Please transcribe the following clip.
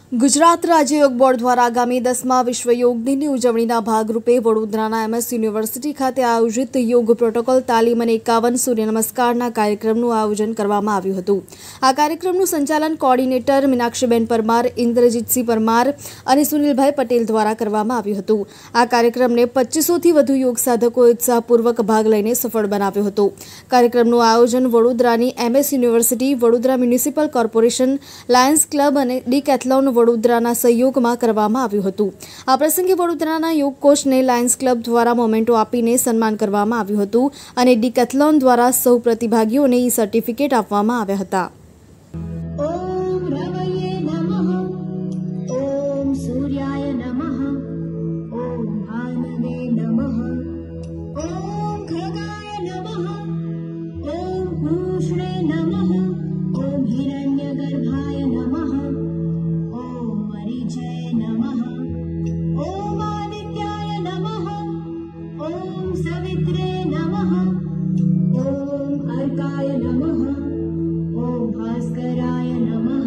ગુજરાત રાજ્ય યોગ બોર્ડ દ્વારા આગામી 10મા વિશ્વ યોગ દિનની ઉજવણીના ભાગરૂપે વડોદરાના MS યુનિવર્સિટી ખાતે આયોજિત યોગ પ્રોટોકોલ તાલીમ અને 51 સૂર્ય નમસ્કારના કાર્યક્રમનું આયોજન કરવામાં આવ્યું હતું। આ કાર્યક્રમનું સંચાલન કોઓર્ડિનેટર મીનાક્ષીબેન પરમાર, ઇન્દ્રજીતસિંહ પરમાર અને સુનિલભાઈ પટેલ દ્વારા કરવામાં આવ્યું હતું। આ કાર્યક્રમને 2500થી વધુ યોગ સાધકોએ ઉત્સાહપૂર્વક ભાગ લઈને સફળ બનાવ્યો હતો। કાર્યક્રમનું આયોજન વડોદરાની MS university, Vadodara municipal corporation, lions club અને ડીકેથલોન વડોદરાના સહયોગમાં કરવામાં આવ્યું હતું। આ પ્રસંગે વડોદરાના યોગ કોચને લાયન્સ ક્લબ દ્વારા મોમેન્ટો આપીને સન્માન કરવામાં આવ્યું હતું અને ડીકેથલોન દ્વારા સૌ પ્રતિભાગીઓને સર્ટિફિકેટ આપવામાં આવ્યા હતા। ओम रवये नमः, ओम सूर्याय नमः, ओम भानवे नमः, ओम खगाय नमः, ओम भूषणे नमः, ओम हिरण्यगर्भाय नमः, ओम मरीचये नमः, ओम आदित्याय नमः, ओम सवित्रे नमः, ओम अर्काय नमः, ओम भास्कराय नमः।